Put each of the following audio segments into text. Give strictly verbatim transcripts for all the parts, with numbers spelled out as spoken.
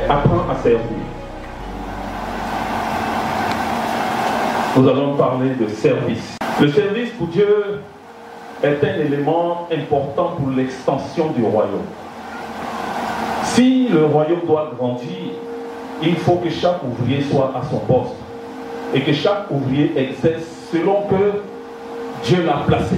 apprends à servir. Nous allons parler de service. Le service pour Dieu est un élément important pour l'extension du royaume. Si le royaume doit grandir, il faut que chaque ouvrier soit à son poste et que chaque ouvrier exerce selon que Dieu l'a placé.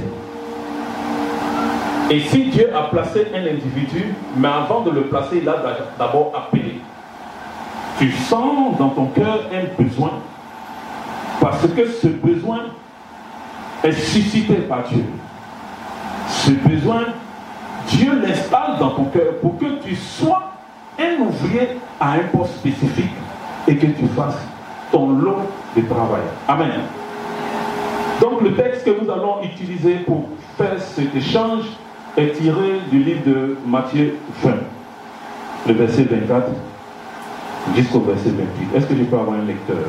Et si Dieu a placé un individu, mais avant de le placer, il a d'abord appelé. Tu sens dans ton cœur un besoin, parce que ce besoin est suscité par Dieu. Ce besoin, Dieu l'installe dans ton cœur pour que tu sois un ouvrier à un poste spécifique et que tu fasses ton lot de travail. Amen. Donc le texte que nous allons utiliser pour faire cet échange est tiré du livre de Matthieu vingt, le verset vingt-quatre jusqu'au verset vingt-huit. Est-ce que je peux avoir un lecteur?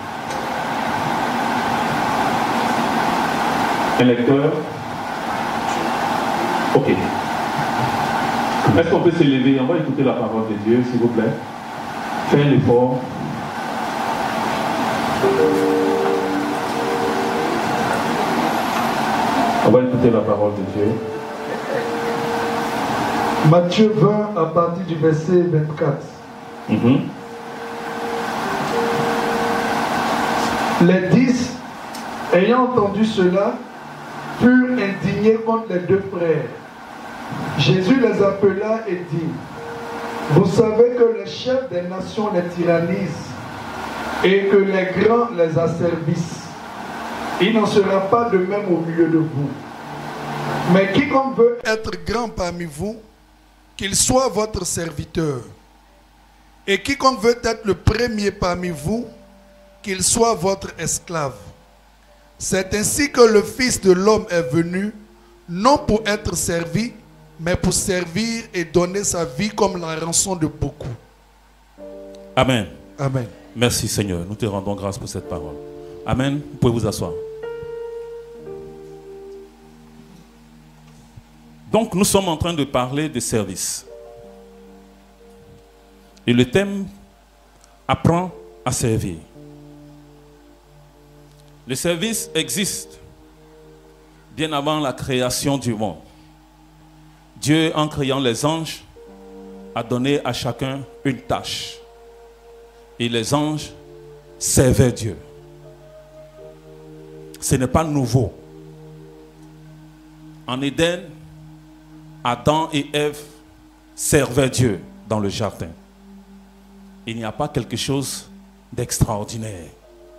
Un lecteur? Ok. Est-ce qu'on peut se lever? On va écouter la parole de Dieu, s'il vous plaît. Fais un effort. On va écouter la parole de Dieu. Matthieu vingt à partir du verset vingt-quatre. Mm-hmm. Les dix, ayant entendu cela, furent indignés contre les deux frères. Jésus les appela et dit: vous savez que les chefs des nations les tyrannisent et que les grands les asservissent. Il n'en sera pas de même au milieu de vous. Mais quiconque veut être grand parmi vous, qu'il soit votre serviteur. Et quiconque veut être le premier parmi vous, qu'il soit votre esclave. C'est ainsi que le Fils de l'homme est venu, non pour être servi, mais pour servir et donner sa vie comme la rançon de beaucoup. Amen. Amen. Merci Seigneur, nous te rendons grâce pour cette parole. Amen. Vous pouvez vous asseoir. Donc nous sommes en train de parler de service. Et le thème, apprends à servir. Le service existe bien avant la création du monde. Dieu, en créant les anges, a donné à chacun une tâche. Et les anges servaient Dieu. Ce n'est pas nouveau. En Éden, Adam et Ève servaient Dieu dans le jardin. Il n'y a pas quelque chose d'extraordinaire.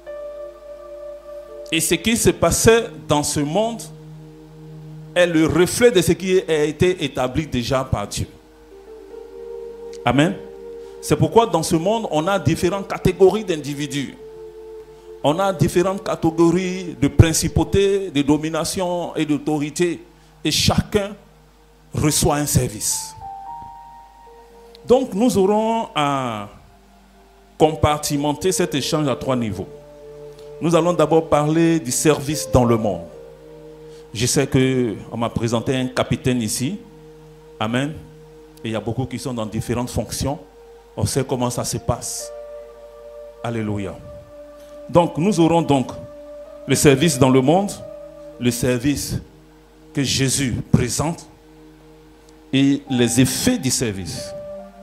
Et ce qui se passait dans ce monde est le reflet de ce qui a été établi déjà par Dieu. Amen. C'est pourquoi dans ce monde, on a différentes catégories d'individus. On a différentes catégories de principautés, de domination et d'autorité. Et chacun reçoit un service. Donc nous aurons à compartimenter cet échange à trois niveaux. Nous allons d'abord parler du service dans le monde. Je sais qu'on m'a présenté un capitaine ici. Amen. Et il y a beaucoup qui sont dans différentes fonctions. On sait comment ça se passe. Alléluia. Donc nous aurons donc le service dans le monde, le service que Jésus présente et les effets du service.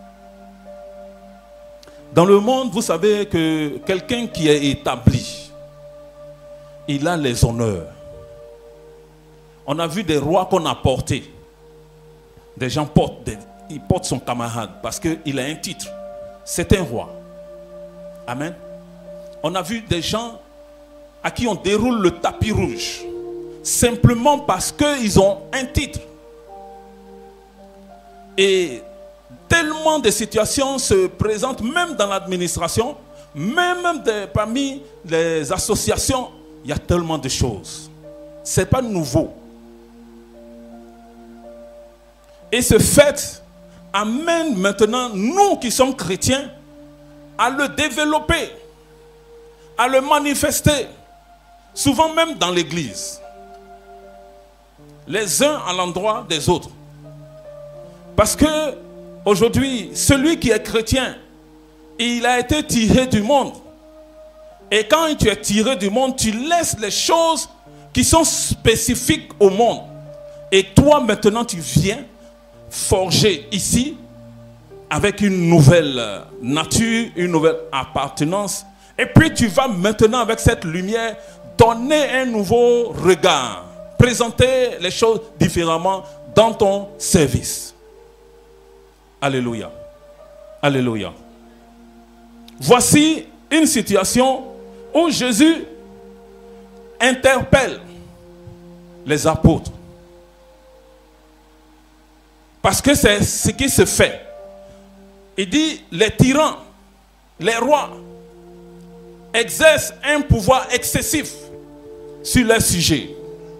Dans le monde, vous savez que quelqu'un qui est établi, il a les honneurs. On a vu des rois qu'on a portés. Des gens portent, des, ils portent son camarade parce qu'il a un titre. C'est un roi. Amen. On a vu des gens à qui on déroule le tapis rouge. Simplement parce qu'ils ont un titre. Et tellement de situations se présentent même dans l'administration, même de, parmi les associations. Il y a tellement de choses. Ce n'est pas nouveau. Et ce fait amène maintenant, nous qui sommes chrétiens, à le développer, à le manifester, souvent même dans l'église. Les uns à l'endroit des autres. Parce que aujourd'hui, celui qui est chrétien il a été tiré du monde. Et quand tu es tiré du monde, tu laisses les choses qui sont spécifiques au monde. Et toi, maintenant, tu viens forger ici avec une nouvelle nature, une nouvelle appartenance. Et puis tu vas maintenant avec cette lumière donner un nouveau regard, présenter les choses différemment dans ton service. Alléluia. Alléluia. Voici une situation où Jésus interpelle les apôtres. Parce que c'est ce qui se fait. Il dit, les tyrans, les rois, exercent un pouvoir excessif sur leur sujet.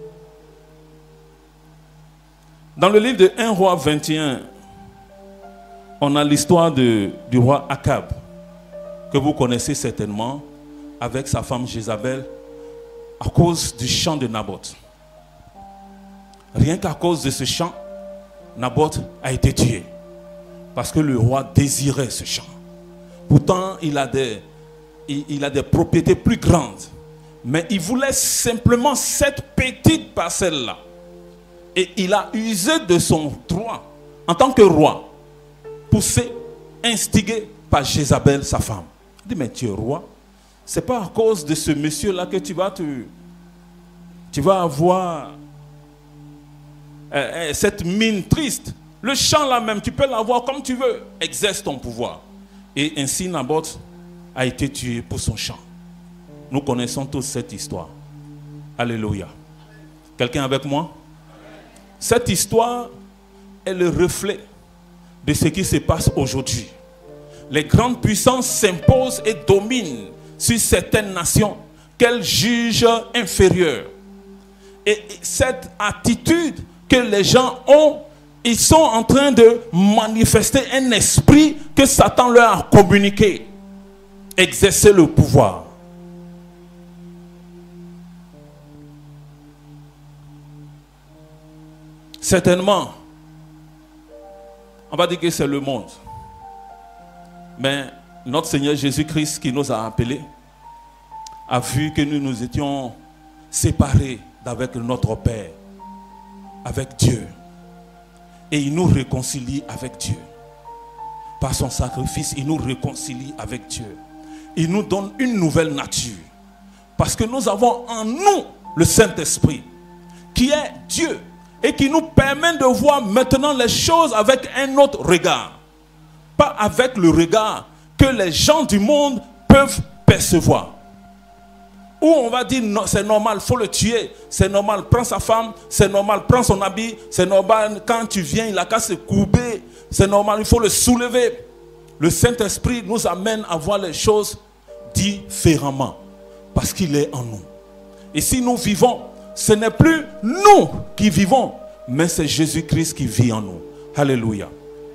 Dans le livre de un roi vingt et un, on a l'histoire du roi Akab, que vous connaissez certainement, avec sa femme Jézabel, à cause du chant de Naboth. Rien qu'à cause de ce chant, Naboth a été tué. Parce que le roi désirait ce champ. Pourtant, il a des, il, il a des propriétés plus grandes. Mais il voulait simplement cette petite parcelle-là. Et il a usé de son droit en tant que roi, poussé, instigé par Jézabel, sa femme. Il dit, mais tu es roi. Ce n'est pas à cause de ce monsieur-là que tu vas, te, tu vas avoir euh, cette mine triste. Le champ là même, tu peux l'avoir comme tu veux. Exerce ton pouvoir. Et ainsi Naboth a été tué pour son champ. Nous connaissons tous cette histoire. Alléluia. Quelqu'un avec moi? Cette histoire est le reflet de ce qui se passe aujourd'hui. Les grandes puissances s'imposent et dominent sur certaines nations qu'elles jugent inférieures. Et cette attitude que les gens ont, ils sont en train de manifester un esprit que Satan leur a communiqué. Exercer le pouvoir. Certainement, on va dire que c'est le monde. Mais notre Seigneur Jésus-Christ qui nous a appelés a vu que nous nous étions séparés d'avec notre Père, avec Dieu. Et il nous réconcilie avec Dieu. Par son sacrifice, il nous réconcilie avec Dieu. Il nous donne une nouvelle nature. Parce que nous avons en nous le Saint-Esprit, qui est Dieu, et qui nous permet de voir maintenant les choses avec un autre regard. Pas avec le regard que les gens du monde peuvent percevoir. Ou on va dire, c'est normal, il faut le tuer. C'est normal, prends sa femme. C'est normal, prends son habit. C'est normal, quand tu viens, il a qu'à se courber. C'est normal, il faut le soulever. Le Saint-Esprit nous amène à voir les choses différemment. Parce qu'il est en nous. Et si nous vivons, ce n'est plus nous qui vivons, mais c'est Jésus-Christ qui vit en nous. Alléluia.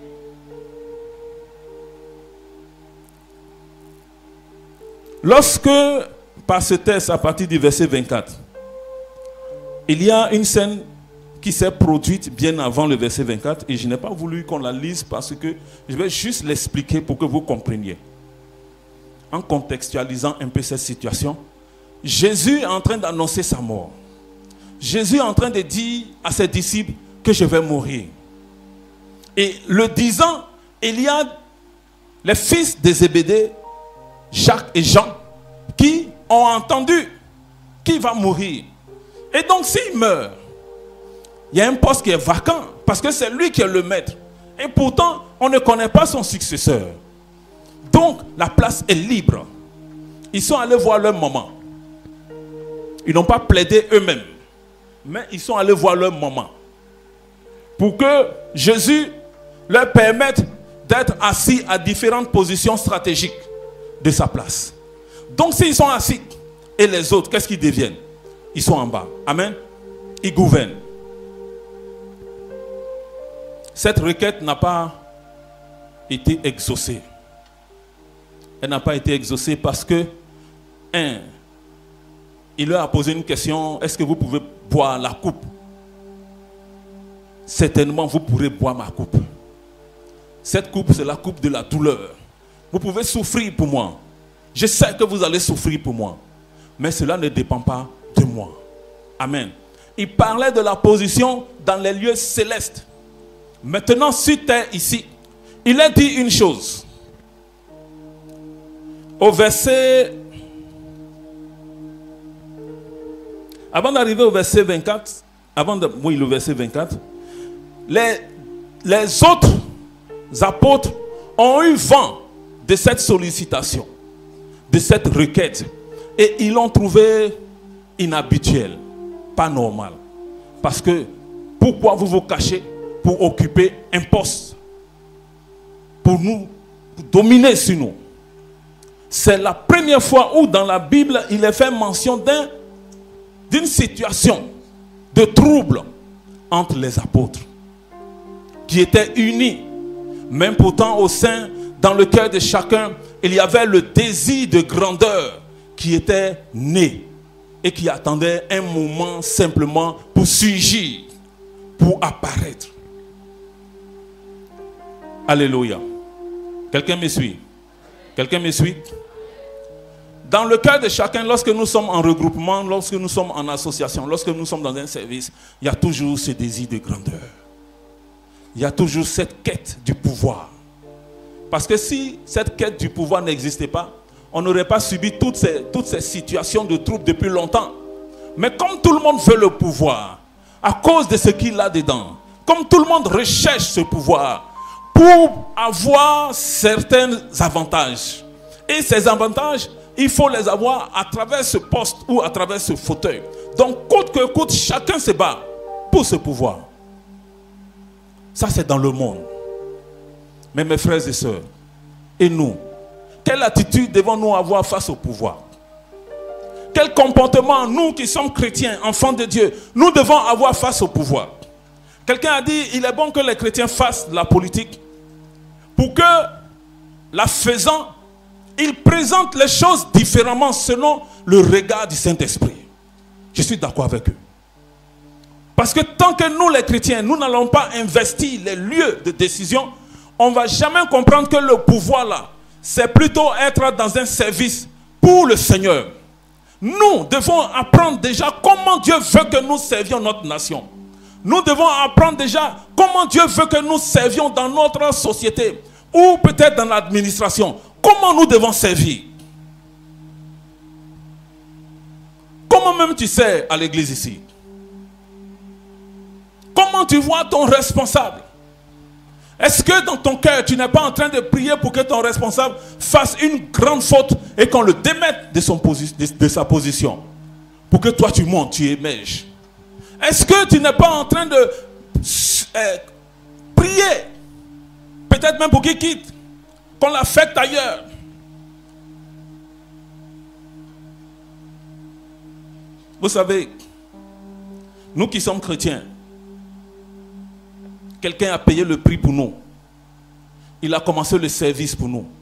Lorsque, par ce texte, à partir du verset vingt-quatre, il y a une scène qui s'est produite bien avant le verset vingt-quatre, et je n'ai pas voulu qu'on la lise parce que je vais juste l'expliquer pour que vous compreniez. En contextualisant un peu cette situation, Jésus est en train d'annoncer sa mort. Jésus est en train de dire à ses disciples que je vais mourir. Et le disant, il y a les fils de Zébédée, Jacques et Jean, qui ont entendu qu'il va mourir. Et donc s'il meurt, il y a un poste qui est vacant, parce que c'est lui qui est le maître. Et pourtant, on ne connaît pas son successeur. Donc, la place est libre. Ils sont allés voir leur maman. Ils n'ont pas plaidé eux-mêmes, mais ils sont allés voir leur maman. Pour que Jésus leur permette d'être assis à différentes positions stratégiques de sa place. Donc s'ils sont assis, et les autres, qu'est-ce qu'ils deviennent? Ils sont en bas. Amen. Ils gouvernent. Cette requête n'a pas été exaucée. Elle n'a pas été exaucée parce que, un, il leur a posé une question, est-ce que vous pouvez boire la coupe? Certainement, vous pourrez boire ma coupe. Cette coupe, c'est la coupe de la douleur vous pouvez souffrir pour moi. Je sais que vous allez souffrir pour moi. Mais cela ne dépend pas de moi. Amen. Il parlait de la position dans les lieux célestes. Maintenant, si tu es ici, il a dit une chose. Au verset... Avant d'arriver au verset vingt-quatre, avant de... Oui, le verset vingt-quatre, les, les autres apôtres ont eu vent de cette sollicitation, de cette requête. Et ils l'ont trouvé inhabituel, pas normal. Parce que, pourquoi vous vous cachez pour occuper un poste, pour nous, pour dominer sur nous? C'est la première fois où dans la Bible, il est fait mention d'un, d'une situation de trouble entre les apôtres, qui étaient unis. Même pourtant au sein, dans le cœur de chacun, il y avait le désir de grandeur qui était né et qui attendait un moment simplement pour surgir, pour apparaître. Alléluia. Quelqu'un me suit? Quelqu'un me suit? Dans le cœur de chacun, lorsque nous sommes en regroupement, lorsque nous sommes en association, lorsque nous sommes dans un service, il y a toujours ce désir de grandeur. Il y a toujours cette quête du pouvoir. Parce que si cette quête du pouvoir n'existait pas, on n'aurait pas subi toutes ces, toutes ces situations de troubles depuis longtemps. Mais comme tout le monde veut le pouvoir, à cause de ce qu'il a dedans, comme tout le monde recherche ce pouvoir pour avoir certains avantages. Et ces avantages, il faut les avoir à travers ce poste ou à travers ce fauteuil. Donc, coûte que coûte, chacun se bat pour ce pouvoir. Ça, c'est dans le monde. Mais mes frères et sœurs, et nous, quelle attitude devons-nous avoir face au pouvoir? Quel comportement, nous qui sommes chrétiens, enfants de Dieu, nous devons avoir face au pouvoir? Quelqu'un a dit, il est bon que les chrétiens fassent de la politique pour que, la faisant, ils présentent les choses différemment selon le regard du Saint-Esprit. Je suis d'accord avec eux. Parce que tant que nous, les chrétiens, nous n'allons pas investir les lieux de décision, on ne va jamais comprendre que le pouvoir là, c'est plutôt être dans un service pour le Seigneur. Nous devons apprendre déjà comment Dieu veut que nous servions notre nation. Nous devons apprendre déjà comment Dieu veut que nous servions dans notre société ou peut-être dans l'administration. Comment nous devons servir? Comment même tu sers à l'église ici? Comment tu vois ton responsable? Est-ce que dans ton cœur, tu n'es pas en train de prier pour que ton responsable fasse une grande faute et qu'on le démette de, son posi- de, de sa position? Pour que toi tu montes, tu émerges. Est-ce que tu n'es pas en train de euh, prier, peut-être même pour qu'il quitte, qu'on l'affecte ailleurs? Vous savez, nous qui sommes chrétiens, quelqu'un a payé le prix pour nous. Il a commencé le service pour nous.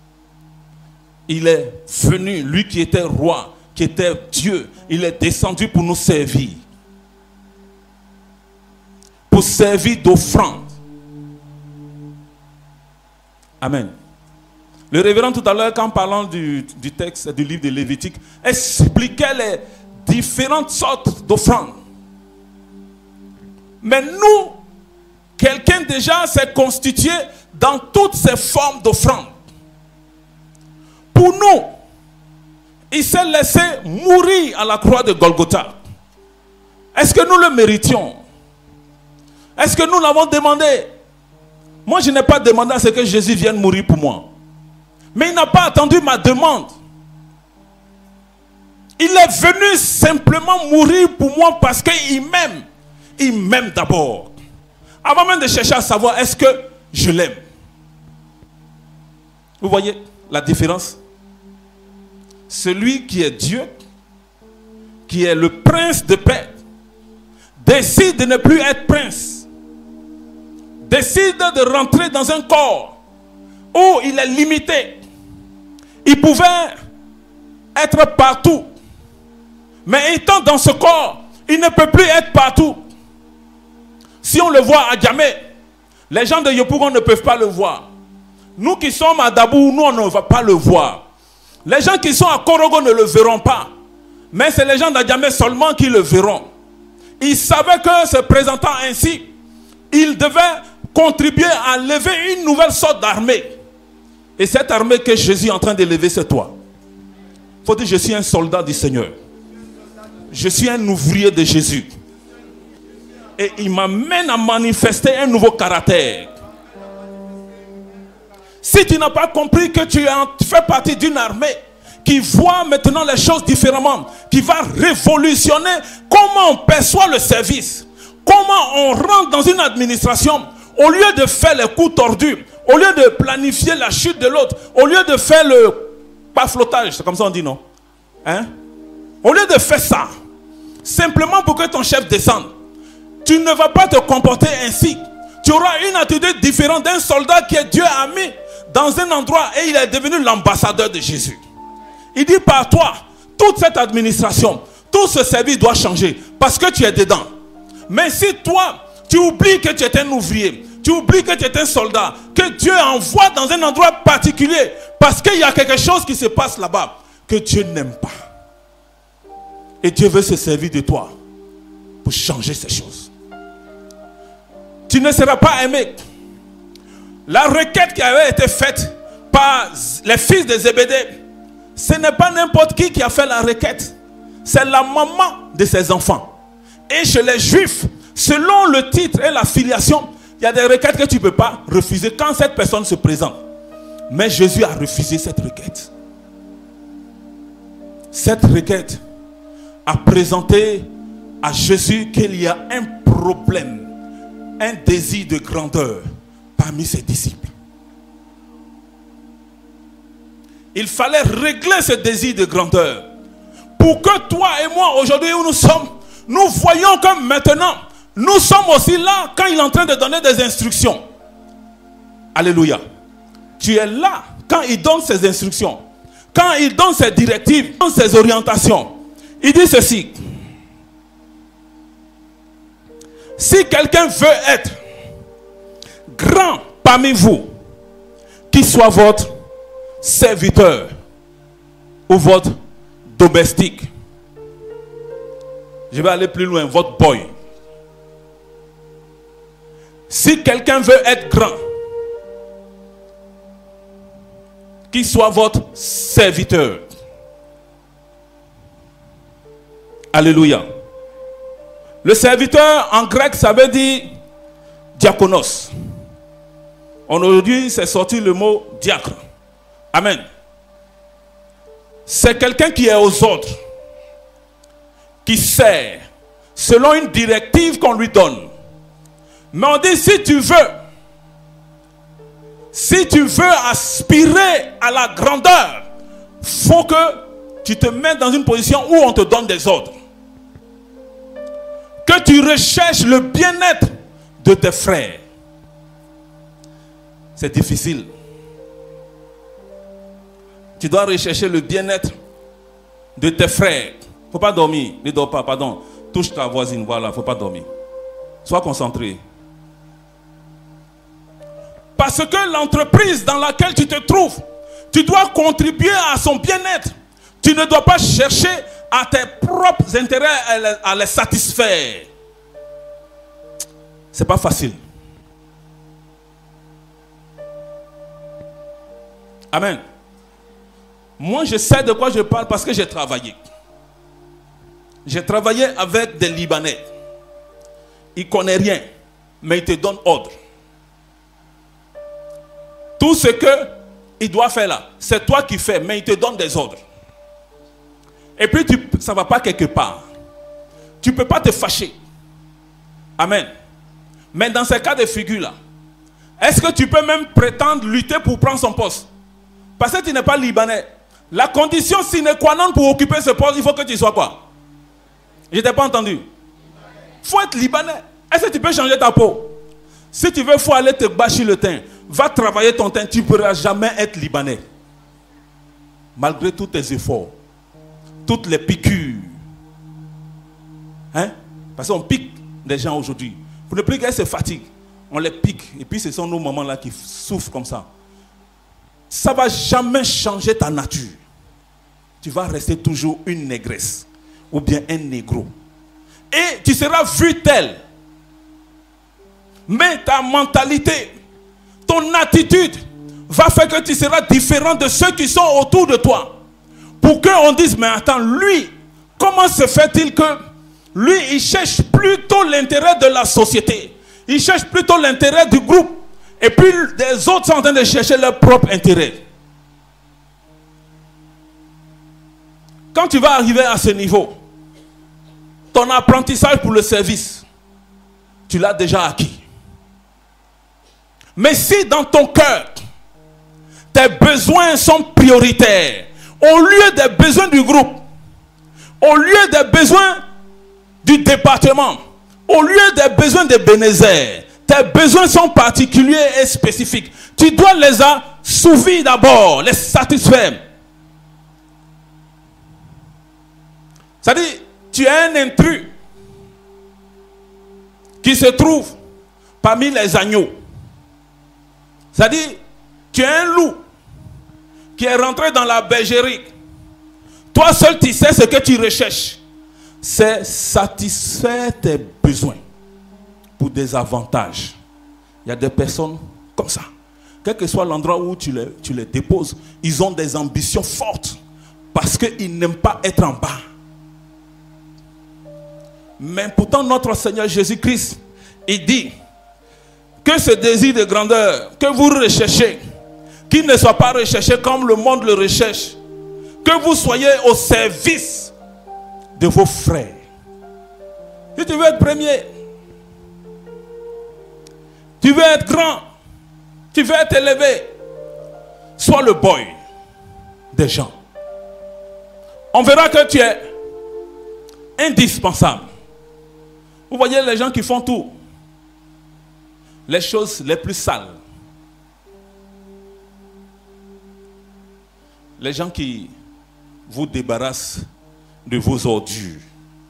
Il est venu, lui qui était roi, qui était Dieu, il est descendu pour nous servir. Pour servir d'offrande. Amen. Le révérend tout à l'heure, quand parlant du, du texte du livre de Lévitique, expliquait les différentes sortes d'offrandes. Mais nous, quelqu'un déjà s'est constitué dans toutes ces formes d'offrandes. Pour nous, il s'est laissé mourir à la croix de Golgotha. Est-ce que nous le méritions? Est-ce que nous l'avons demandé? Moi, je n'ai pas demandé à ce que Jésus vienne mourir pour moi. Mais il n'a pas attendu ma demande. Il est venu simplement mourir pour moi parce qu'il m'aime. Il m'aime d'abord. Avant même de chercher à savoir est-ce que je l'aime. Vous voyez la différence? Celui qui est Dieu, qui est le prince de paix, décide de ne plus être prince. Décide de rentrer dans un corps où il est limité. Il pouvait être partout. Mais étant dans ce corps, il ne peut plus être partout. Si on le voit à Djamé, les gens de Yopougon ne peuvent pas le voir. Nous qui sommes à Dabou, nous on ne va pas le voir. Les gens qui sont à Korogo ne le verront pas. Mais c'est les gens d'Adjamé seulement qui le verront. Ils savaient que se présentant ainsi, ils devaient contribuer à lever une nouvelle sorte d'armée. Et cette armée que Jésus est en train de lever, c'est toi. Il faut dire, je suis un soldat du Seigneur. Je suis un ouvrier de Jésus. Et il m'amène à manifester un nouveau caractère. Si tu n'as pas compris que tu fais partie d'une armée qui voit maintenant les choses différemment, qui va révolutionner comment on perçoit le service, comment on rentre dans une administration, au lieu de faire les coups tordus, au lieu de planifier la chute de l'autre, au lieu de faire le paflotage, c'est comme ça on dit, non? Hein? Au lieu de faire ça, simplement pour que ton chef descende, tu ne vas pas te comporter ainsi. Tu auras une attitude différente d'un soldat qui est Dieu a mis dans un endroit et il est devenu l'ambassadeur de Jésus. Il dit par toi, toute cette administration, tout ce service doit changer parce que tu es dedans. Mais si toi, tu oublies que tu es un ouvrier, tu oublies que tu es un soldat, que Dieu envoie dans un endroit particulier parce qu'il y a quelque chose qui se passe là-bas que Dieu n'aime pas. Et Dieu veut se servir de toi pour changer ces choses. Tu ne seras pas aimé. La requête qui avait été faite par les fils de Zébédée, ce n'est pas n'importe qui qui a fait la requête. C'est la maman de ses enfants. Et chez les Juifs, selon le titre et la filiation, il y a des requêtes que tu ne peux pas refuser quand cette personne se présente. Mais Jésus a refusé cette requête. Cette requête a présenté à Jésus qu'il y a un problème, un désir de grandeur parmi ses disciples. Il fallait régler ce désir de grandeur pour que toi et moi, aujourd'hui où nous sommes, nous voyons que maintenant, nous sommes aussi là quand il est en train de donner des instructions. Alléluia. Tu es là quand il donne ses instructions, quand il donne ses directives, ses orientations. Il dit ceci: si quelqu'un veut être grand parmi vous, qu'il soit votre serviteur ou votre domestique. Je vais aller plus loin, votre boy. Si quelqu'un veut être grand, qu'il soit votre serviteur. Alléluia. Le serviteur en grec, ça veut dire diakonos. Aujourd'hui, c'est sorti le mot diacre. Amen. C'est quelqu'un qui est aux ordres, qui sert selon une directive qu'on lui donne. Mais on dit, si tu veux, si tu veux aspirer à la grandeur, il faut que tu te mettes dans une position où on te donne des ordres. Que tu recherches le bien-être de tes frères. C'est difficile. Tu dois rechercher le bien-être de tes frères. Il ne faut pas dormir. Ne dors pas, pardon. Touche ta voisine, voilà, il ne faut pas dormir. Sois concentré. Parce que l'entreprise dans laquelle tu te trouves, tu dois contribuer à son bien-être. Tu ne dois pas chercher à tes propres intérêts à les, à les satisfaire. Ce n'est pas facile. Amen. Moi, je sais de quoi je parle parce que j'ai travaillé. J'ai travaillé avec des Libanais. Ils ne connaissent rien, mais ils te donnent ordre. Tout ce qu'il doit faire là, c'est toi qui fais, mais il te donne des ordres. Et puis, tu, ça ne va pas quelque part. Tu ne peux pas te fâcher. Amen. Mais dans ces cas de figure-là, est-ce que tu peux même prétendre lutter pour prendre son poste? Parce que tu n'es pas libanais. La condition sine qua non pour occuper ce poste, il faut que tu sois quoi? Je ne t'ai pas entendu. Il faut être libanais. Est-ce que tu peux changer ta peau? Si tu veux, il faut aller te bâcher le teint. Va travailler ton teint, tu ne pourras jamais être libanais. Malgré tous tes efforts, toutes les piqûres. Hein? Parce qu'on pique des gens aujourd'hui. Pour ne plus qu'elles se fatiguent, on les pique. Et puis ce sont nos mamans là qui souffrent comme ça. ça ne va jamais changer ta nature. Tu vas rester toujours une négresse ou bien un négro. Et tu seras vu tel. Mais ta mentalité, ton attitude va faire que tu seras différent de ceux qui sont autour de toi. Pour qu'on dise, mais attends, lui, comment se fait-il que lui, il cherche plutôt l'intérêt de la société. Il cherche plutôt l'intérêt du groupe. Et puis les autres sont en train de chercher leur propre intérêt. Quand tu vas arriver à ce niveau, ton apprentissage pour le service, tu l'as déjà acquis. Mais si dans ton cœur, tes besoins sont prioritaires, au lieu des besoins du groupe, au lieu des besoins du département, au lieu des besoins des bénézères, tes besoins sont particuliers et spécifiques. Tu dois les assouvir d'abord, les satisfaire. C'est-à-dire, tu es un intrus qui se trouve parmi les agneaux. C'est-à-dire, tu es un loup qui est rentré dans la bergerie. Toi seul, tu sais ce que tu recherches. C'est satisfaire tes besoins pour des avantages. Il y a des personnes comme ça. Quel que soit l'endroit où tu les, tu les déposes, ils ont des ambitions fortes parce qu'ils n'aiment pas être en bas. Mais pourtant, notre Seigneur Jésus-Christ, il dit que ce désir de grandeur que vous recherchez, qu'il ne soit pas recherché comme le monde le recherche, que vous soyez au service de vos frères. Si tu veux être premier, tu veux être grand, tu veux être élevé, sois le boy des gens. On verra que tu es indispensable. Vous voyez les gens qui font tout, les choses les plus sales, les gens qui vous débarrassent de vos ordures,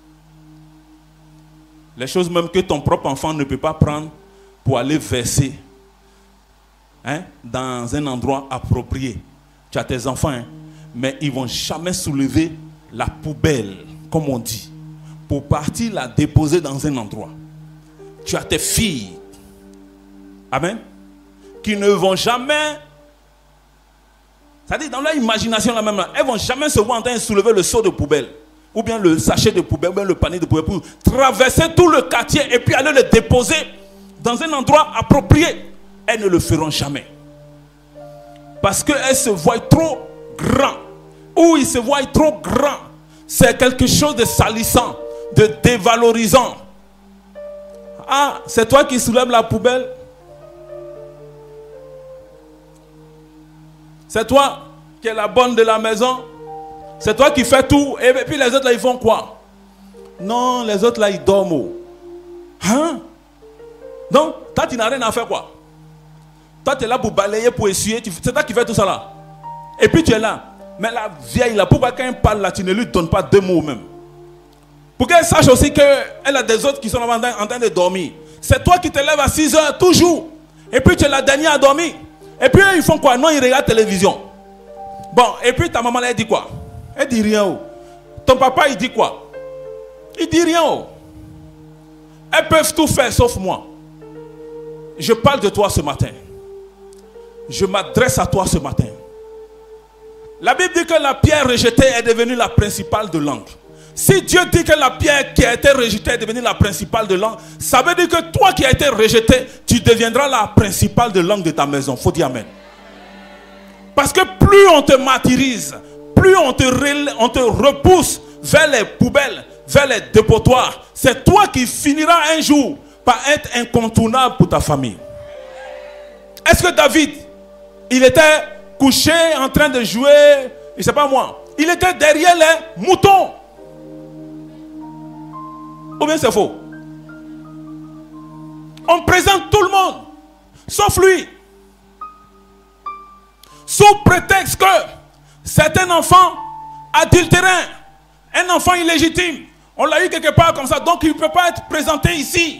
les choses même que ton propre enfant ne peut pas prendre pour aller verser, hein, dans un endroit approprié. Tu as tes enfants, hein, mais ils ne vont jamais soulever la poubelle, comme on dit, pour partir la déposer dans un endroit. Tu as tes filles, amen, qui ne vont jamais, c'est-à-dire dans leur imagination là même, là, elles ne vont jamais se voir en train de soulever le seau de poubelle, ou bien le sachet de poubelle, ou bien le panier de poubelle, pour traverser tout le quartier et puis aller le déposer dans un endroit approprié. Elles ne le feront jamais. Parce qu'elles se voient trop grands, ou ils se voient trop grands. C'est quelque chose de salissant, de dévalorisant. Ah, c'est toi qui soulèves la poubelle? C'est toi qui es la bonne de la maison? C'est toi qui fais tout? Et puis les autres là, ils font quoi? Non, les autres là, ils dorment. Hein? Donc, toi, tu n'as rien à faire quoi? Toi, tu es là pour balayer, pour essuyer. C'est toi qui fais tout ça là. Et puis tu es là. Mais la vieille là, pourquoi quand elle parle là, tu ne lui donnes pas deux mots même? Pour qu'elle sache aussi qu'elle a des autres qui sont en train de dormir. C'est toi qui te lèves à six heures toujours. Et puis tu es la dernière à dormir. Et puis ils font quoi? Non, ils regardent la télévision. Bon, et puis ta maman là, elle dit quoi? Elle dit rien. Oh. Ton papa, il dit quoi? Il dit rien. Oh. Elles peuvent tout faire sauf moi. Je parle de toi ce matin. Je m'adresse à toi ce matin. La Bible dit que la pierre rejetée est devenue la principale de l'angle. Si Dieu dit que la pierre qui a été rejetée est devenue la principale de l'angle, ça veut dire que toi qui as été rejeté, tu deviendras la principale de l'angle de ta maison. Faut dire amen. Parce que plus on te martyrise, plus on te, on te repousse vers les poubelles, vers les dépotoirs, c'est toi qui finiras un jour par être incontournable pour ta famille. Est-ce que David, il était couché en train de jouer, je ne sais pas moi, il était derrière les moutons? Ou bien c'est faux? On présente tout le monde, sauf lui. Sous prétexte que c'est un enfant adultérin, un enfant illégitime. On l'a eu quelque part comme ça, donc il ne peut pas être présenté ici.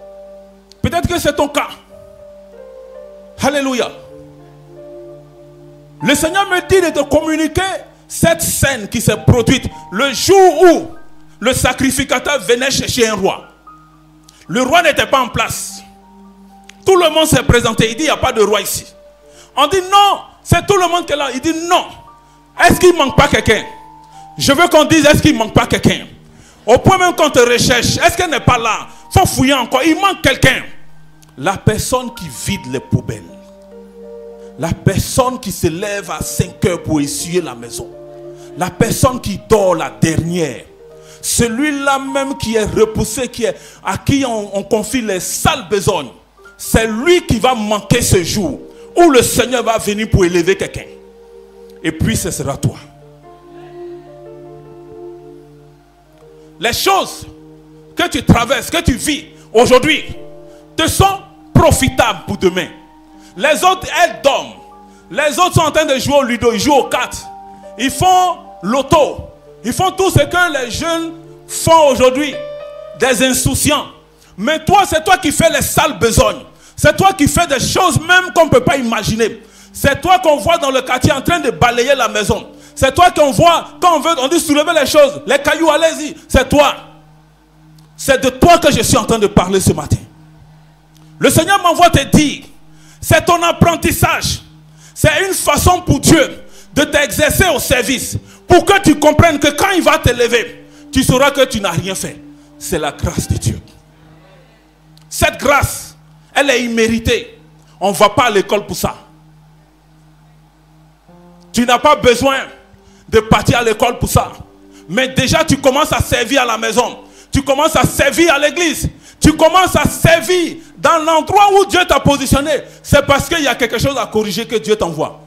Peut-être que c'est ton cas. Alléluia. Le Seigneur me dit de te communiquer cette scène qui s'est produite le jour où le sacrificateur venait chercher un roi. Le roi n'était pas en place. Tout le monde s'est présenté. Il dit, il n'y a pas de roi ici. On dit non, c'est tout le monde qui est là. Il dit non. Est-ce qu'il ne manque pas quelqu'un? Je veux qu'on dise, est-ce qu'il ne manque pas quelqu'un? Au point même qu'on te recherche, est-ce qu'elle n'est pas là? Il faut fouiller encore. Il manque quelqu'un. La personne qui vide les poubelles. La personne qui se lève à cinq heures pour essuyer la maison. La personne qui dort la dernière. Celui-là même qui est repoussé, qui est, à qui on, on confie les sales besognes. C'est lui qui va manquer ce jour où le Seigneur va venir pour élever quelqu'un. Et puis ce sera toi. Les choses que tu traverses, que tu vis aujourd'hui, te sont profitables pour demain. Les autres, elles dorment. Les autres sont en train de jouer au ludo, ils jouent aux cartes. Ils font l'auto. Ils font tout ce que les jeunes font aujourd'hui. Des insouciants. Mais toi, c'est toi qui fais les sales besognes. C'est toi qui fais des choses même qu'on ne peut pas imaginer. C'est toi qu'on voit dans le quartier en train de balayer la maison. C'est toi qu'on voit, quand on veut, on dit soulever les choses. Les cailloux, allez-y. C'est toi. C'est de toi que je suis en train de parler ce matin. Le Seigneur m'envoie te dire, c'est ton apprentissage. C'est une façon pour Dieu de t'exercer au service. Pour que tu comprennes que quand il va te lever, tu sauras que tu n'as rien fait. C'est la grâce de Dieu. Cette grâce, elle est imméritée. On ne va pas à l'école pour ça. Tu n'as pas besoin de partir à l'école pour ça. Mais déjà tu commences à servir à la maison. Tu commences à servir à l'église. Tu commences à servir dans l'endroit où Dieu t'a positionné. C'est parce qu'il y a quelque chose à corriger que Dieu t'envoie.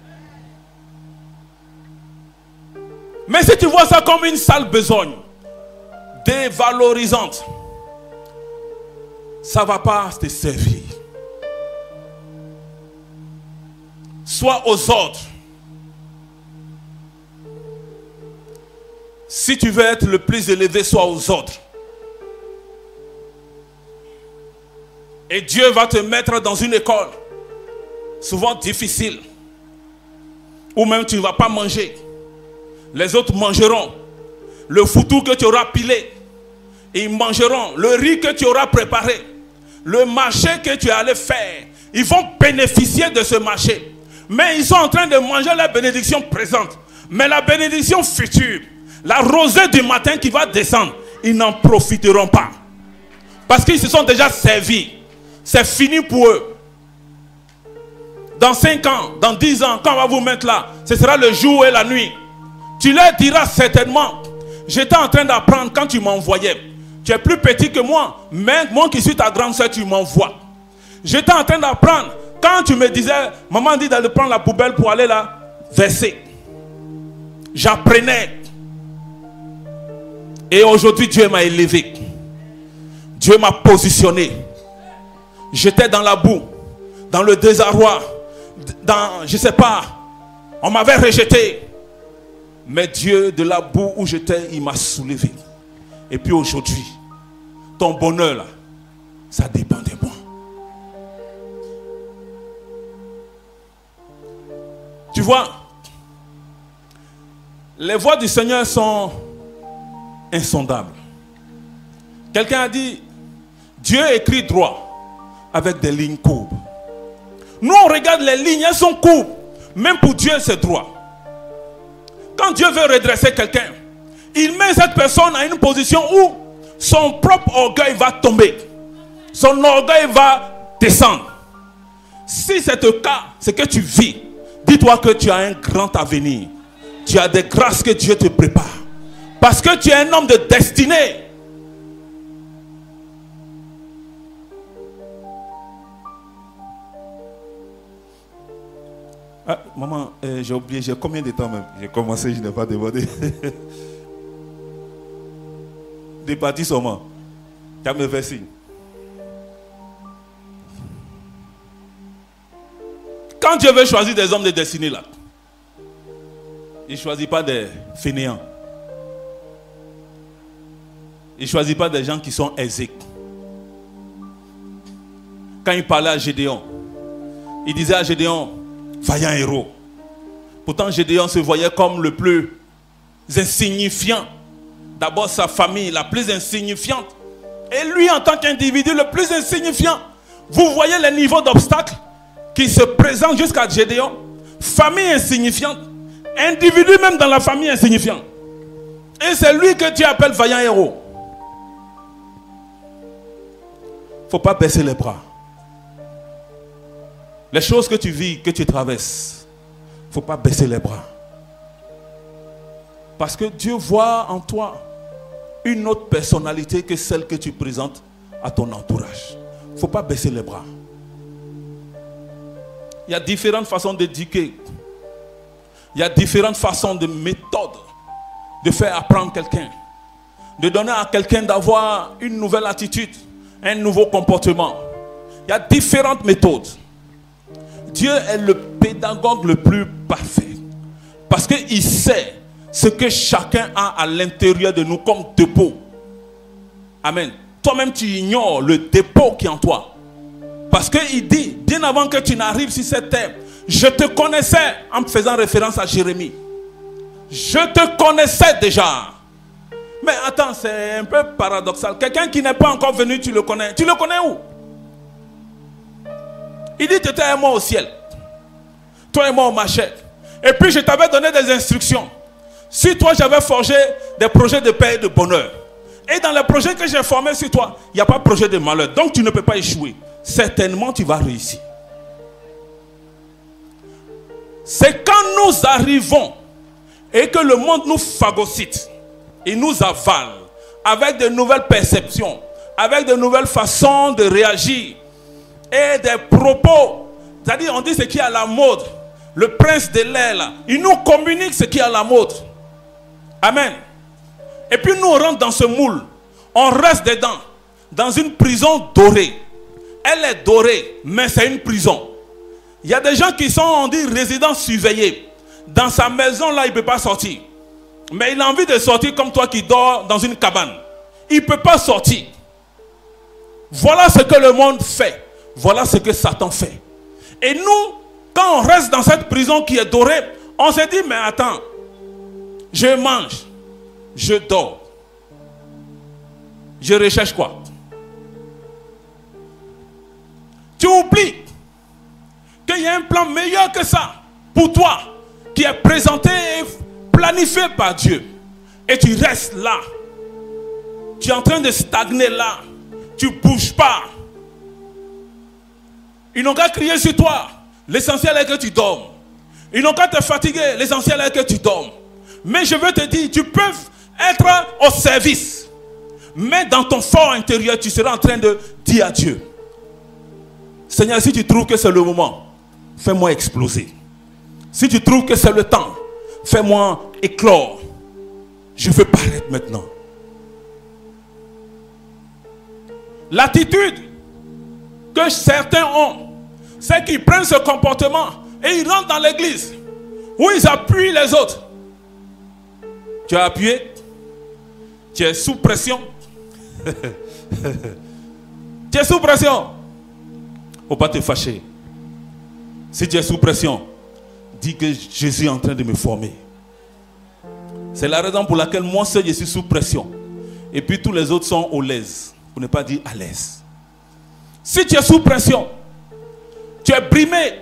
Mais si tu vois ça comme une sale besogne, dévalorisante, ça ne va pas te servir. Sois aux ordres. Si tu veux être le plus élevé, sois aux ordres. Et Dieu va te mettre dans une école, souvent difficile, où même tu ne vas pas manger. Les autres mangeront le foutou que tu auras pilé. Ils mangeront le riz que tu auras préparé. Le marché que tu allais faire. Ils vont bénéficier de ce marché. Mais ils sont en train de manger la bénédiction présente. Mais la bénédiction future, la rosée du matin qui va descendre, ils n'en profiteront pas. Parce qu'ils se sont déjà servis. C'est fini pour eux. Dans cinq ans, dans dix ans, quand on va vous mettre là, ce sera le jour et la nuit. Tu leur diras certainement, j'étais en train d'apprendre quand tu m'envoyais. Tu es plus petit que moi, mais moi qui suis ta grande soeur, tu m'envoies. J'étais en train d'apprendre quand tu me disais, maman dit d'aller prendre la poubelle pour aller là, verser. J'apprenais. Et aujourd'hui, Dieu m'a élevé. Dieu m'a positionné. J'étais dans la boue, dans le désarroi, dans, je ne sais pas, on m'avait rejeté. Mais Dieu, de la boue où j'étais, il m'a soulevé. Et puis aujourd'hui, ton bonheur là, ça dépend de moi. Tu vois, les voies du Seigneur sont insondables. Quelqu'un a dit, Dieu écrit droit avec des lignes courbes. Nous on regarde les lignes, elles sont courbes. Même pour Dieu c'est droit. Quand Dieu veut redresser quelqu'un, il met cette personne à une position où son propre orgueil va tomber. Son orgueil va descendre. Si c'est le cas, c'est que tu vis, dis-toi que tu as un grand avenir. Tu as des grâces que Dieu te prépare. Parce que tu es un homme de destinée. Ah, maman, euh, j'ai oublié, j'ai combien de temps même? J'ai commencé, je n'ai pas demandé. Des parties seulement. Tu as me fait signe. Quand Dieu veut choisir des hommes de destinée là, il ne choisit pas des fainéants. Il ne choisit pas des gens qui sont aisés. Quand il parlait à Gédéon, il disait à Gédéon, vaillant héros, Pourtant, Gédéon se voyait comme le plus insignifiant. D'abord, sa famille, la plus insignifiante. Et lui, en tant qu'individu, le plus insignifiant. Vous voyez les niveaux d'obstacles qui se présentent jusqu'à Gédéon. Famille insignifiante. Individu même dans la famille insignifiant. Et c'est lui que Dieu appelle vaillant héros. Il ne faut pas baisser les bras. Les choses que tu vis, que tu traverses, il ne faut pas baisser les bras. Parce que Dieu voit en toi une autre personnalité que celle que tu présentes à ton entourage. Il ne faut pas baisser les bras. Il y a différentes façons d'éduquer. Il y a différentes façons de méthodes de faire apprendre quelqu'un. De donner à quelqu'un d'avoir une nouvelle attitude, un nouveau comportement. Il y a différentes méthodes. Dieu est le pédagogue le plus parfait. Parce qu'il sait ce que chacun a à l'intérieur de nous comme dépôt. Amen. Toi-même tu ignores le dépôt qui est en toi. Parce qu'il dit, bien avant que tu n'arrives sur cette terre, je te connaissais, en faisant référence à Jérémie. Je te connaissais déjà. Mais attends, c'est un peu paradoxal. Quelqu'un qui n'est pas encore venu, tu le connais. Tu le connais où? Il dit, tu étais un moi au ciel. Toi et moi au machette. Et puis je t'avais donné des instructions. Sur toi, j'avais forgé des projets de paix et de bonheur. Et dans les projets que j'ai formés sur toi, il n'y a pas de projet de malheur. Donc tu ne peux pas échouer. Certainement, tu vas réussir. C'est quand nous arrivons et que le monde nous phagocyte, il nous avale avec de nouvelles perceptions, avec de nouvelles façons de réagir et des propos. C'est-à-dire, on dit ce qui est à la mode. Le prince de l'air, là, il nous communique ce qui est à la mode. Amen. Et puis nous, on rentre dans ce moule. On reste dedans, dans une prison dorée. Elle est dorée, mais c'est une prison. Il y a des gens qui sont, on dit, résidents surveillés. Dans sa maison, là, il ne peut pas sortir. Mais il a envie de sortir comme toi qui dors dans une cabane. Il ne peut pas sortir. Voilà ce que le monde fait. Voilà ce que Satan fait. Et nous, quand on reste dans cette prison qui est dorée, on se dit, mais attends, je mange, je dors. Je recherche quoi? Tu oublies qu'il y a un plan meilleur que ça pour toi, qui est présenté et planifié par Dieu. Et tu restes là. Tu es en train de stagner là. Tu ne bouges pas. Ils n'ont qu'à crier sur toi. L'essentiel est que tu dormes. Ils n'ont qu'à te fatiguer. L'essentiel est que tu dormes. Mais je veux te dire, tu peux être au service. Mais dans ton fort intérieur, tu seras en train de dire à Dieu, Seigneur, si tu trouves que c'est le moment, fais-moi exploser. Si tu trouves que c'est le temps, fais-moi éclore. Je veux paraître maintenant. L'attitude que certains ont, c'est qu'ils prennent ce comportement et ils rentrent dans l'église où ils appuient les autres. Tu as appuyé, tu es sous pression. Tu es sous pression. Il ne faut pas te fâcher. Si tu es sous pression, dis que Jésus est en train de me former. C'est la raison pour laquelle moi seul je suis sous pression. Et puis tous les autres sont au l'aise. Pour ne pas dire à l'aise. Si tu es sous pression, tu es brimé.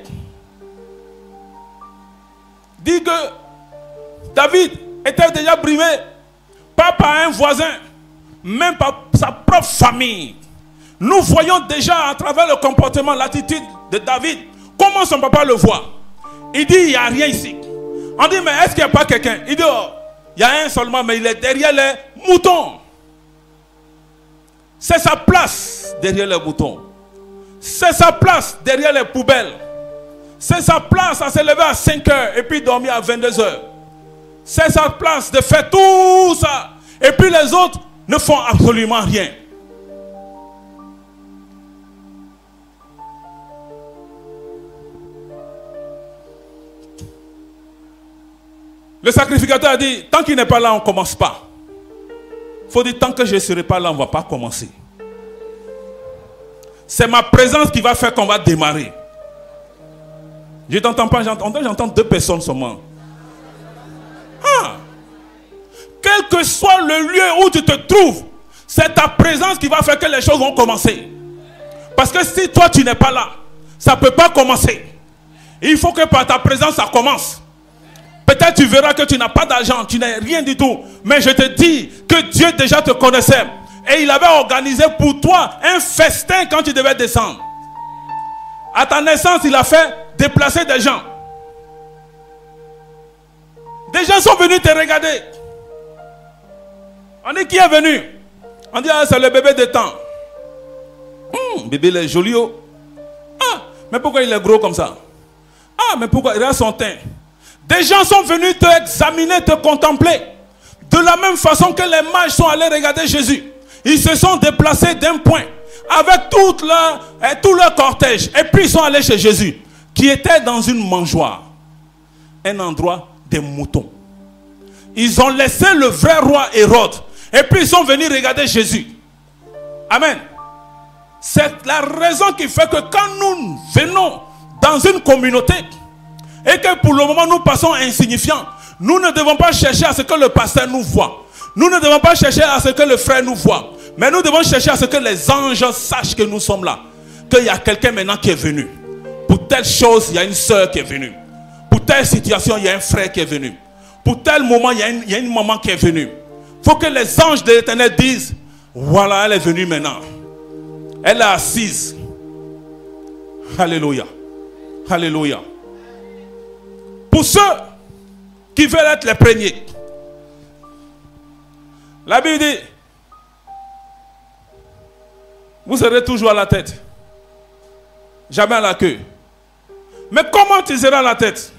Dis que David était déjà brimé, pas par un voisin, même par sa propre famille. Nous voyons déjà à travers le comportement, l'attitude de David, comment son papa le voit. Il dit, il n'y a rien ici. On dit, mais est-ce qu'il n'y a pas quelqu'un? Il dit, oh, il y a un seulement, mais il est derrière les moutons. C'est sa place derrière les moutons. C'est sa place derrière les poubelles. C'est sa place à se lever à cinq heures et puis dormir à vingt-deux heures. C'est sa place de faire tout ça. Et puis les autres ne font absolument rien. Le sacrificateur a dit, tant qu'il n'est pas là, on ne commence pas. Il faut dire, tant que je ne serai pas là, on ne va pas commencer. C'est ma présence qui va faire qu'on va démarrer. Je ne t'entends pas, j'entends, j'entends deux personnes seulement. quel que soit le lieu où tu te trouves, c'est ta présence qui va faire que les choses vont commencer. Parce que si toi tu n'es pas là, ça ne peut pas commencer. Il faut que par ta présence ça commence. Peut-être tu verras que tu n'as pas d'argent, tu n'as rien du tout. Mais je te dis que Dieu déjà te connaissait. Et il avait organisé pour toi un festin quand tu devais descendre. À ta naissance, il a fait déplacer des gens. Des gens sont venus te regarder. On dit qui est venu? On dit ah, c'est le bébé de temps. Hum, bébé il est joli. Oh. Ah, mais pourquoi il est gros comme ça? Ah, mais pourquoi il a son teint? Des gens sont venus te examiner, te contempler. De la même façon que les mages sont allés regarder Jésus. Ils se sont déplacés d'un point avec toute leur, et tout leur cortège. Et puis ils sont allés chez Jésus, qui était dans une mangeoire. Un endroit des moutons. Ils ont laissé le vrai roi Hérode. Et puis ils sont venus regarder Jésus. Amen. C'est la raison qui fait que quand nous venons dans une communauté et que pour le moment nous passons insignifiants, nous ne devons pas chercher à ce que le pasteur nous voie. Nous ne devons pas chercher à ce que le frère nous voie. Mais nous devons chercher à ce que les anges sachent que nous sommes là. Qu'il y a quelqu'un maintenant qui est venu. Pour telle chose, il y a une soeur qui est venue. Pour telle situation, il y a un frère qui est venu. Pour tel moment, il y a une, il y a une maman qui est venue. Il faut que les anges de l'Éternel disent, voilà, elle est venue maintenant. Elle est assise. Alléluia. Alléluia. Pour ceux qui veulent être les premiers, la Bible dit, vous serez toujours à la tête, jamais à la queue. Mais comment tu seras à la tête?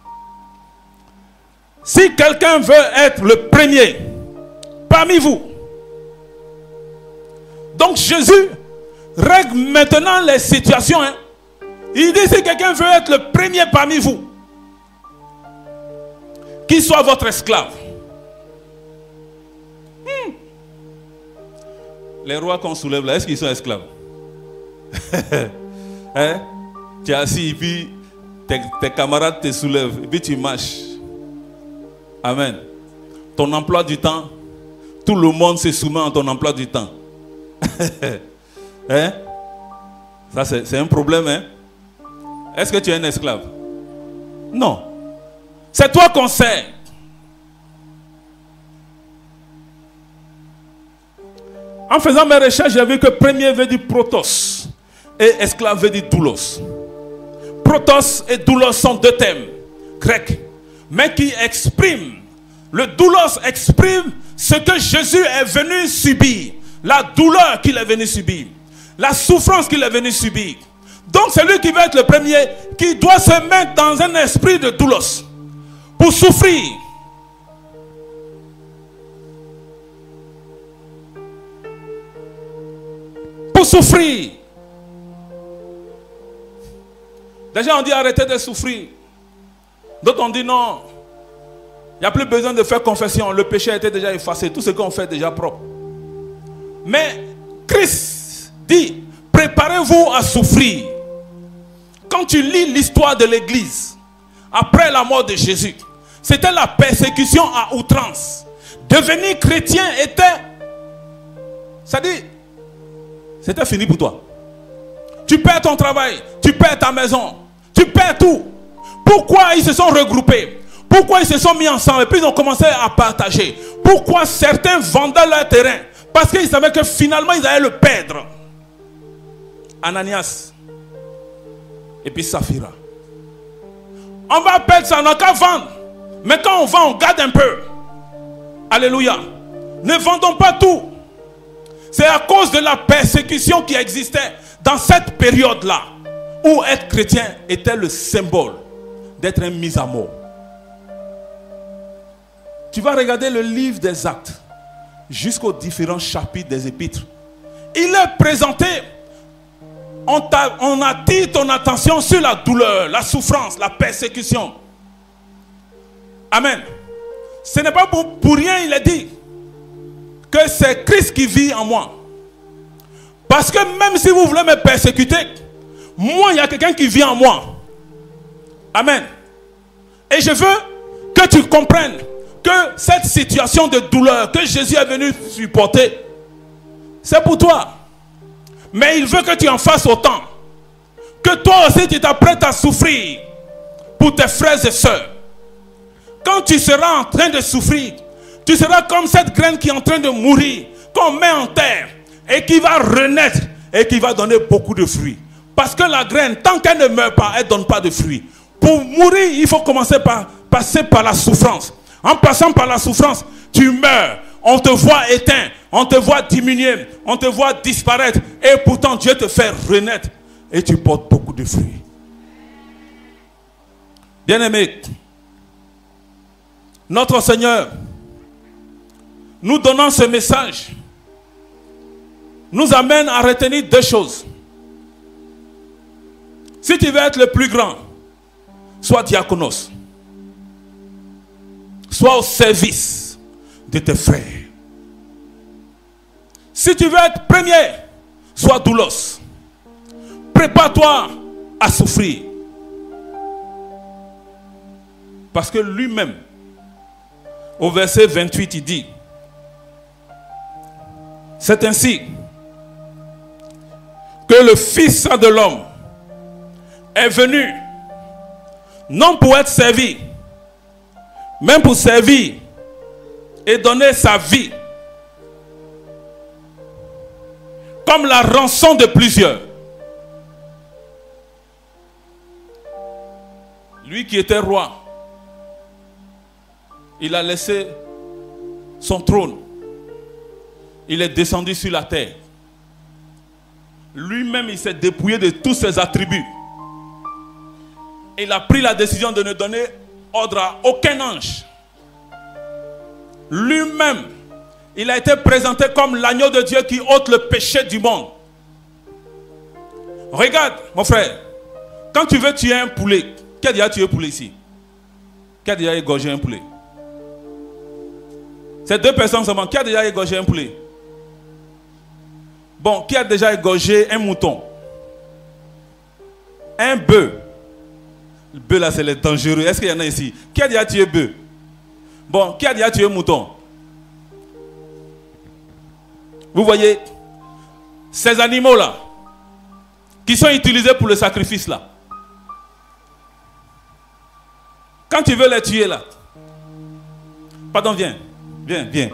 Si quelqu'un veut être le premier parmi vous, donc Jésus règle maintenant les situations. Hein. Il dit si quelqu'un veut être le premier parmi vous, qu'il soit votre esclave. Hmm. Les rois qu'on soulève là, est-ce qu'ils sont esclaves? Hein? Tu es assis et puis tes, tes camarades te soulèvent et puis tu marches. Amen. Ton emploi du temps, tout le monde se soumet à ton emploi du temps. Hein? Ça c'est un problème. Hein? Est-ce que tu es un esclave? Non. C'est toi qu'on sert. En faisant mes recherches, j'ai vu que premier veut dire protos et esclave veut dire doulos. Protos et doulos sont deux thèmes grecs, mais qui expriment. Le doulos exprime ce que Jésus est venu subir, la douleur qu'il est venu subir, la souffrance qu'il est venu subir. Donc c'est lui qui va être le premier, qui doit se mettre dans un esprit de doulos pour souffrir. Pour souffrir. Déjà on dit arrêtez de souffrir. D'autres on dit non. Il n'y a plus besoin de faire confession. Le péché a été déjà effacé. Tout ce qu'on fait est déjà propre. Mais Christ dit, préparez-vous à souffrir. Quand tu lis l'histoire de l'Église, après la mort de Jésus, c'était la persécution à outrance. Devenir chrétien était, c'est-à-dire, c'était fini pour toi. Tu perds ton travail, tu perds ta maison, tu perds tout. Pourquoi ils se sont regroupés? Pourquoi ils se sont mis ensemble et puis ils ont commencé à partager? Pourquoi certains vendaient leur terrain? Parce qu'ils savaient que finalement ils allaient le perdre. Ananias et puis Saphira. On va perdre ça, on n'a qu'à vendre. Mais quand on vend, on garde un peu. Alléluia. Ne vendons pas tout. C'est à cause de la persécution qui existait dans cette période-là, où être chrétien était le symbole d'être un mis à mort. Tu vas regarder le livre des Actes jusqu'aux différents chapitres des épîtres. Il est présenté, on, on attire ton attention sur la douleur, la souffrance, la persécution. Amen. Ce n'est pas pour, pour rien, il est dit que c'est Christ qui vit en moi. Parce que même si vous voulez me persécuter, moi, il y a quelqu'un qui vit en moi. Amen. Et je veux que tu comprennes que que cette situation de douleur que Jésus est venu supporter, c'est pour toi. Mais il veut que tu en fasses autant. Que toi aussi tu t'apprêtes à souffrir pour tes frères et sœurs. Quand tu seras en train de souffrir, tu seras comme cette graine qui est en train de mourir, qu'on met en terre et qui va renaître et qui va donner beaucoup de fruits. Parce que la graine, tant qu'elle ne meurt pas, elle ne donne pas de fruits. Pour mourir, il faut commencer par passer par la souffrance. En passant par la souffrance, tu meurs. On te voit éteint, on te voit diminuer, on te voit disparaître. Et pourtant, Dieu te fait renaître et tu portes beaucoup de fruits. Bien-aimés, notre Seigneur, nous donnant ce message, nous amène à retenir deux choses. Si tu veux être le plus grand, sois diaconos. Sois au service de tes frères. Si tu veux être premier, sois doulos. Prépare-toi à souffrir. Parce que lui-même, au verset vingt-huit, il dit, c'est ainsi que le Fils de l'homme est venu, non pour être servi, même pour servir et donner sa vie comme la rançon de plusieurs. Lui qui était roi, il a laissé son trône. Il est descendu sur la terre. Lui-même, il s'est dépouillé de tous ses attributs. Il a pris la décision de ne donner ordre à aucun ange. Lui-même, il a été présenté comme l'agneau de Dieu qui ôte le péché du monde. Regarde, mon frère, quand tu veux tuer un poulet, qui a déjà tué un poulet ici? Qui a déjà égorgé un poulet? C'est deux personnes seulement. Qui a déjà égorgé un poulet? Bon, qui a déjà égorgé un mouton? Un bœuf. Le bœuf là, c'est le dangereux. Est-ce qu'il y en a ici? Qui a déjà tué bœuf? Bon, qui a déjà tué mouton? Vous voyez, ces animaux là, qui sont utilisés pour le sacrifice là, quand tu veux les tuer là, pardon, viens, viens, viens.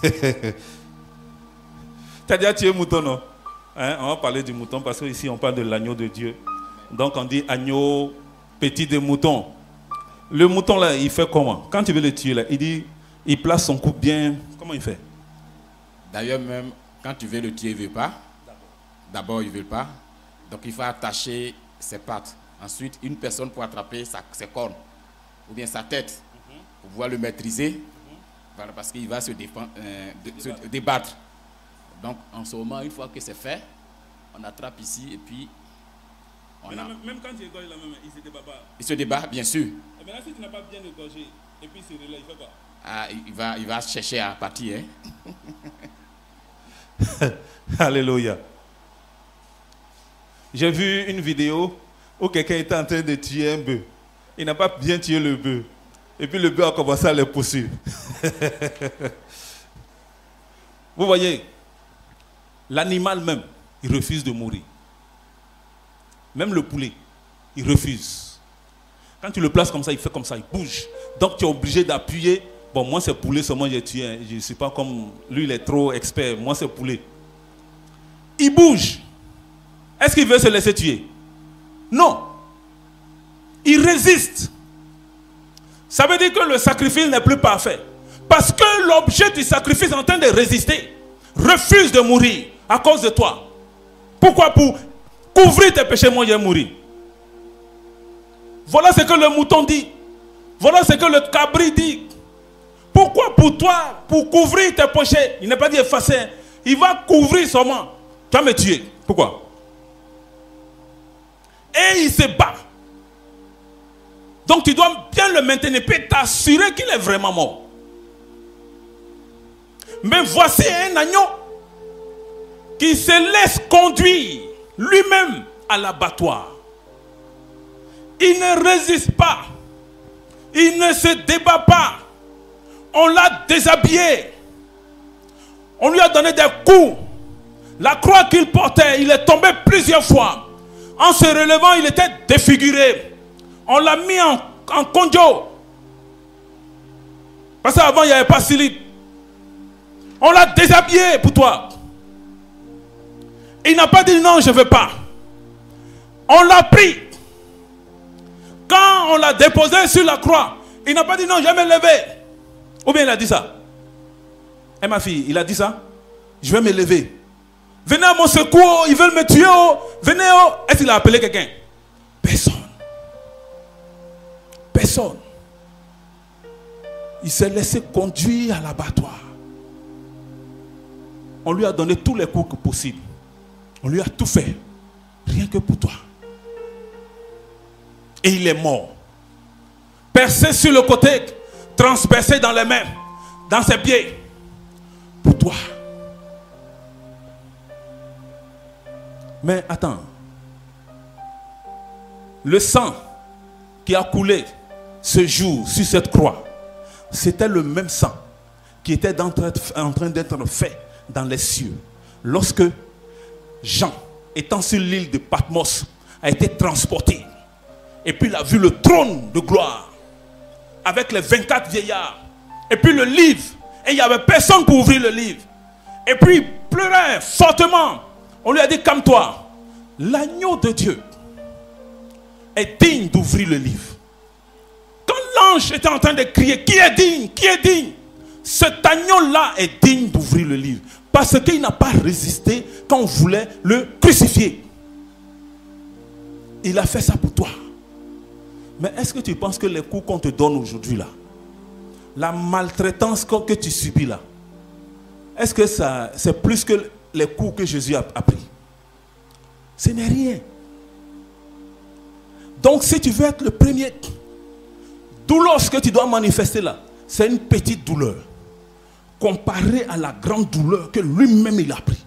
Tu as déjà tué mouton, non? Hein? On va parler du mouton parce qu'ici on parle de l'agneau de Dieu. Donc on dit agneau petit de mouton. Le mouton là, il fait comment? Quand tu veux le tuer là, il dit, il place son cou bien. Comment il fait? D'ailleurs même, quand tu veux le tuer, il ne veut pas. D'abord, il ne veut pas. Donc il faut attacher ses pattes. Ensuite, une personne pour attraper sa, ses cornes ou bien sa tête mm-hmm. pour pouvoir le maîtriser. Mm-hmm. Voilà, parce qu'il va se, défendre, euh, de, se débattre. Donc en ce moment, une fois que c'est fait, on attrape ici et puis on a... Même, même quand tu égorges la même, il se débat pas. Il se débat, bien sûr. Et maintenant, si tu n'as pas bien égorgé et puis il se relève, il fait quoi? Ah, il va, il va chercher à partir. Hein? Alléluia. J'ai vu une vidéo où quelqu'un était en train de tuer un bœuf. Il n'a pas bien tué le bœuf. Et puis le bœuf a commencé à le poursuivre. Vous voyez, l'animal même, il refuse de mourir. Même le poulet, il refuse. Quand tu le places comme ça, il fait comme ça, il bouge. Donc tu es obligé d'appuyer. Bon, moi c'est poulet seulement j'ai tué. Hein. Je ne suis pas comme lui, il est trop expert. Moi c'est poulet. Il bouge. Est-ce qu'il veut se laisser tuer? Non. Il résiste. Ça veut dire que le sacrifice n'est plus parfait. Parce que l'objet du sacrifice est en train de résister. Refuse de mourir à cause de toi. Pourquoi? Pour couvrir tes péchés, moi j'ai mouru. Voilà ce que le mouton dit. Voilà ce que le cabri dit. Pourquoi pour toi, pour couvrir tes péchés? Il n'est pas dit effacer. Il va couvrir seulement. Tu vas me tuer. Pourquoi? Et il se bat. Donc tu dois bien le maintenir, puis t'assurer qu'il est vraiment mort. Mais voici un agneau qui se laisse conduire lui-même à l'abattoir. Il ne résiste pas. Il ne se débat pas On l'a déshabillé. On lui a donné des coups. La croix qu'il portait, il est tombé plusieurs fois. En se relevant, il était défiguré. On l'a mis en, en conjo. Parce qu'avant, il n'y avait pas slip. On l'a déshabillé pour toi. Il n'a pas dit non, je ne veux pas. On l'a pris. Quand on l'a déposé sur la croix, il n'a pas dit non, je vais me lever. Ou bien il a dit ça. Eh ma fille, il a dit ça. Je vais me lever. Venez à mon secours, ils veulent me tuer. Oh. Venez. Oh. Est-ce qu'il a appelé quelqu'un? Personne. Personne. Il s'est laissé conduire à l'abattoir. On lui a donné tous les coups possibles. On lui a tout fait. Rien que pour toi. Et il est mort. Percé sur le côté, transpercé dans les mains, dans ses pieds. Pour toi. Mais attends. Le sang qui a coulé ce jour sur cette croix, c'était le même sang qui était en train d'être fait dans les cieux. Lorsque Jean, étant sur l'île de Patmos, a été transporté. Et puis il a vu le trône de gloire avec les vingt-quatre vieillards. Et puis le livre. Et il n'y avait personne pour ouvrir le livre. Et puis il pleurait fortement. On lui a dit, calme-toi. L'agneau de Dieu est digne d'ouvrir le livre. Quand l'ange était en train de crier, qui est digne? Qui est digne? Cet agneau-là est digne d'ouvrir le livre. Parce qu'il n'a pas résisté quand on voulait le crucifier. Il a fait ça pour toi. Mais est-ce que tu penses que les coups qu'on te donne aujourd'hui là, la maltraitance que tu subis là, est-ce que ça c'est plus que les coups que Jésus a, a pris? Ce n'est rien. Donc si tu veux être le premier, douleur que tu dois manifester là, c'est une petite douleur comparée à la grande douleur que lui-même il a pris.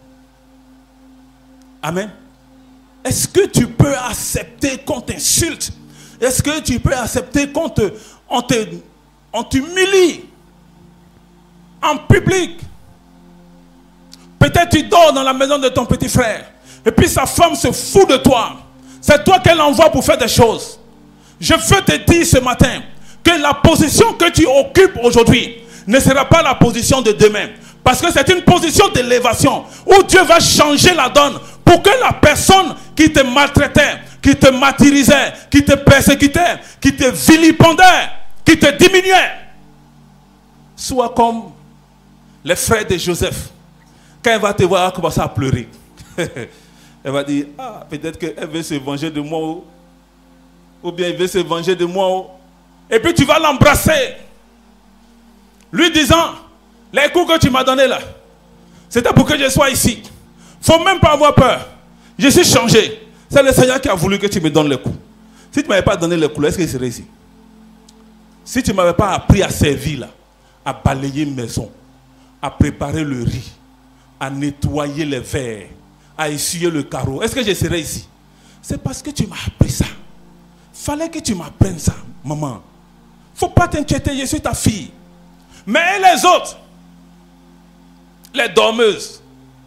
Amen. Est-ce que tu peux accepter qu'on t'insulte? Est-ce que tu peux accepter qu'on te, on te, on t'humilie en public? Peut-être tu dors dans la maison de ton petit frère et puis sa femme se fout de toi. C'est toi qu'elle envoie pour faire des choses. Je veux te dire ce matin que la position que tu occupes aujourd'hui ne sera pas la position de demain. Parce que c'est une position d'élévation où Dieu va changer la donne pour que la personne qui te maltraitait, qui te martyrisait, qui te persécutait, qui te vilipendait, qui te diminuait, soit comme les frères de Joseph. Quand elle va te voir, elle va commencer à pleurer. Elle va dire, ah, peut-être qu'elle veut se venger de moi. Ou, ou bien elle veut se venger de moi. Ou. Et puis tu vas l'embrasser. Lui disant, les coups que tu m'as donnés là, c'était pour que je sois ici. Il ne faut même pas avoir peur. Je suis changé. C'est le Seigneur qui a voulu que tu me donnes les coups. Si tu ne m'avais pas donné les coups, est-ce qu'il serait ici? Si tu ne m'avais pas appris à servir là, à balayer une maison, à préparer le riz, à nettoyer les verres, à essuyer le carreau, est-ce que je serais ici? C'est parce que tu m'as appris ça. Fallait que tu m'apprennes ça, maman. Faut pas t'inquiéter, je suis ta fille. Mais les autres, les dormeuses,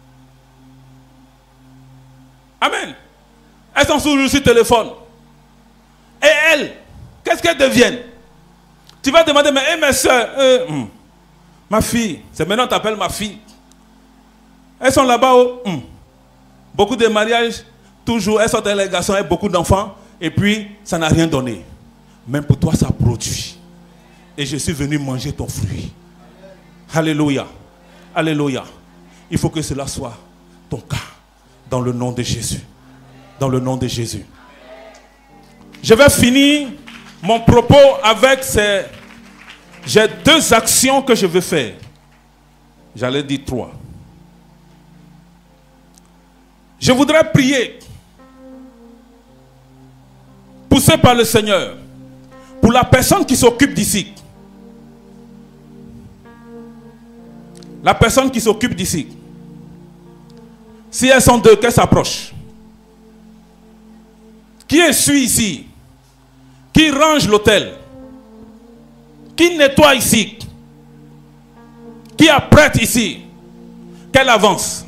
amen, elles sont sur le téléphone. Et elles, qu'est-ce qu'elles deviennent? Tu vas demander, mais hey, mes soeurs, euh, hum, ma fille, c'est maintenant que tu appelles ma fille. Elles sont là-bas, oh, hum. Beaucoup de mariages, toujours, elles sont dans les garçons, elles ont beaucoup d'enfants, et puis ça n'a rien donné. Même pour toi, ça produit. Et je suis venu manger ton fruit. Alléluia. Alléluia. Il faut que cela soit ton cas. Dans le nom de Jésus. Dans le nom de Jésus. Je vais finir mon propos avec ces... J'ai deux actions que je veux faire. J'allais dire trois. Je voudrais prier, poussé par le Seigneur, pour la personne qui s'occupe d'ici. La personne qui s'occupe d'ici. Si elles sont deux, qu'elles s'approchent. Qui essuie ici? Qui range l'hôtel? Qui nettoie ici? Qui apprête ici? Qu'elle avance.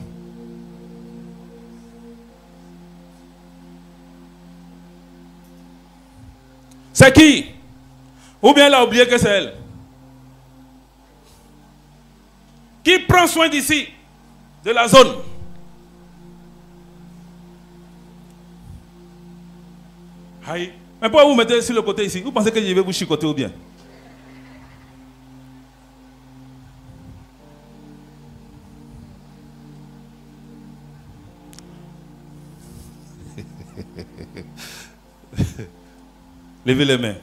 C'est qui? Ou bien elle a oublié que c'est elle? Qui prend soin d'ici? De la zone? Aïe. Mais pourquoi vous mettez sur le côté ici? Vous pensez que je vais vous chicoter ou bien? Levez les mains.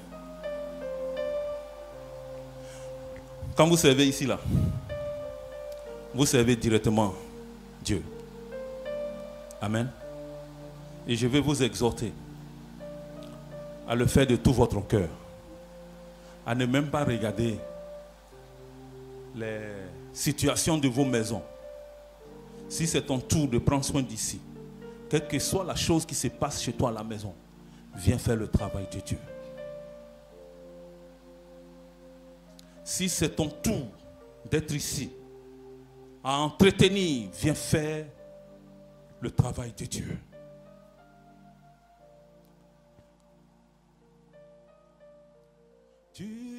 Quand vous servez ici, là, vous servez directement Dieu. Amen. Et je vais vous exhorter à le faire de tout votre cœur. À ne même pas regarder les situations de vos maisons. Si c'est ton tour de prendre soin d'ici, quelle que soit la chose qui se passe chez toi à la maison, viens faire le travail de Dieu. Si c'est ton tour d'être ici, à entretenir, viens faire le travail de Dieu. Dieu